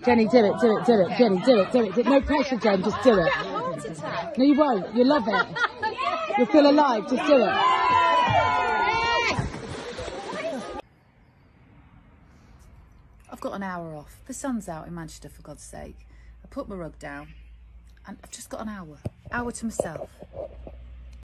Jenny, do it, do it, do it. Jenny, do it, do it. No pressure, Jen, just do it. No, you won't. You'll love it. You'll feel alive. Just do it. I've got an hour off. The sun's out in Manchester, for God's sake. I put my rug down and I've just got an hour to myself.